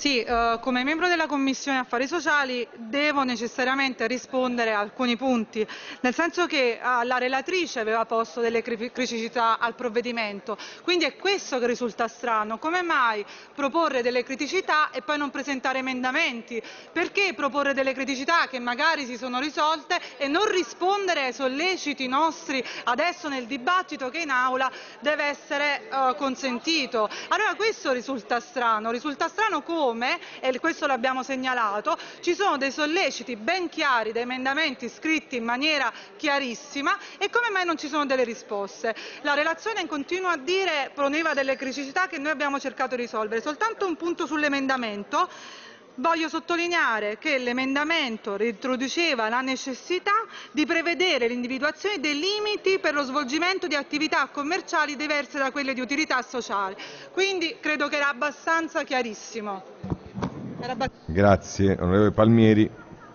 Sì, come membro della Commissione Affari Sociali devo necessariamente rispondere a alcuni punti, nel senso che la relatrice aveva posto delle criticità al provvedimento, quindi è questo che risulta strano. Come mai proporre delle criticità e poi non presentare emendamenti? Perché proporre delle criticità che magari si sono risolte e non rispondere ai solleciti nostri adesso nel dibattito che in aula deve essere consentito? Allora questo risulta strano come, e questo l'abbiamo segnalato, ci sono dei solleciti ben chiari, dei emendamenti scritti in maniera chiarissima e come mai non ci sono delle risposte. La relazione continua a dire poneva delle criticità che noi abbiamo cercato di risolvere. Soltanto un punto sull'emendamento. Voglio sottolineare che l'emendamento reintroduceva la necessità di prevedere l'individuazione dei limiti per lo svolgimento di attività commerciali diverse da quelle di utilità sociale. Quindi credo che era abbastanza chiarissimo. Grazie. Onorevole Palmieri.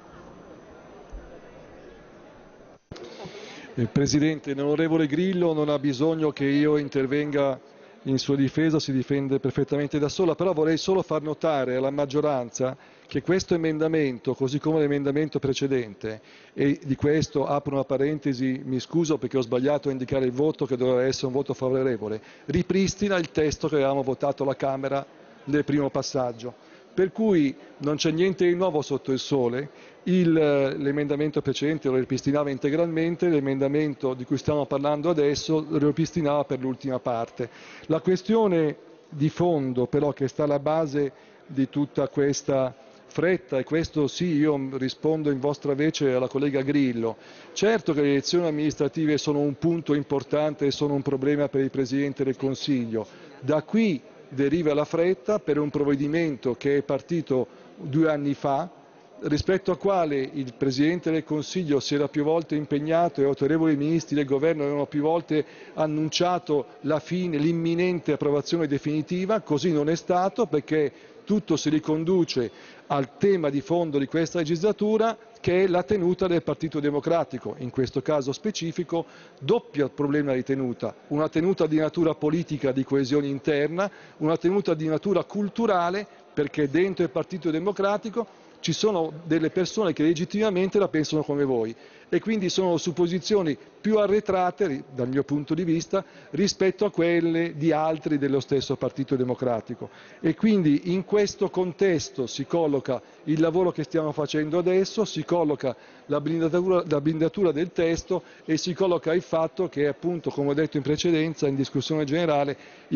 Presidente, l'onorevole Grillo non ha bisogno che io intervenga in sua difesa, si difende perfettamente da sola, però vorrei solo far notare alla maggioranza che questo emendamento, così come l'emendamento precedente, e di questo apro una parentesi, mi scuso perché ho sbagliato a indicare il voto che doveva essere un voto favorevole, ripristina il testo che avevamo votato alla Camera nel primo passaggio. Per cui non c'è niente di nuovo sotto il sole, l'emendamento precedente lo ripristinava integralmente, l'emendamento di cui stiamo parlando adesso lo ripristinava per l'ultima parte. La questione di fondo però che sta alla base di tutta questa fretta, e questo sì, io rispondo in vostra vece alla collega Grillo, certo che le elezioni amministrative sono un punto importante e sono un problema per il Presidente del Consiglio, da qui deriva la fretta per un provvedimento che è partito 2 anni fa, rispetto al quale il Presidente del Consiglio si era più volte impegnato e autorevoli ministri del Governo avevano più volte annunciato la fine, l'imminente approvazione definitiva, così non è stato perché tutto si riconduce al tema di fondo di questa legislatura che è la tenuta del Partito Democratico, in questo caso specifico doppio problema di tenuta, una tenuta di natura politica di coesione interna, una tenuta di natura culturale perché dentro il Partito Democratico ci sono delle persone che legittimamente la pensano come voi e quindi sono su posizioni più arretrate, dal mio punto di vista, rispetto a quelle di altri dello stesso Partito Democratico. E quindi in questo contesto si colloca il lavoro che stiamo facendo adesso, si colloca la blindatura del testo e si colloca il fatto che, appunto, come ho detto in precedenza, in discussione generale,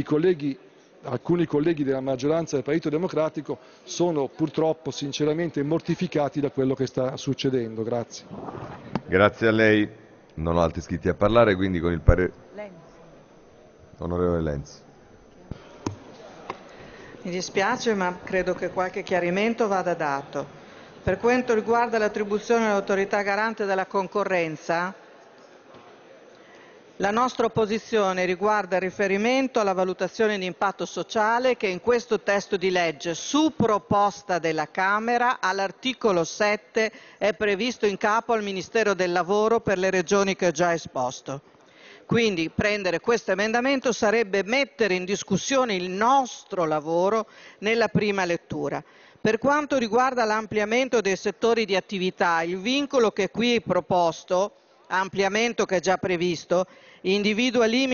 alcuni colleghi della maggioranza del Partito Democratico sono purtroppo sinceramente mortificati da quello che sta succedendo. Grazie. Grazie a lei. Non ho altri iscritti a parlare, quindi con il parere... Onorevole Lenzi. Mi dispiace, ma credo che qualche chiarimento vada dato. Per quanto riguarda l'attribuzione dell'autorità garante della concorrenza, la nostra opposizione riguarda il riferimento alla valutazione di impatto sociale che in questo testo di legge, su proposta della Camera, all'articolo 7 è previsto in capo al Ministero del Lavoro per le regioni che ho già esposto. Quindi prendere questo emendamento sarebbe mettere in discussione il nostro lavoro nella prima lettura. Per quanto riguarda l'ampliamento dei settori di attività, il vincolo che qui è proposto, ampliamento che è già previsto, individua limiti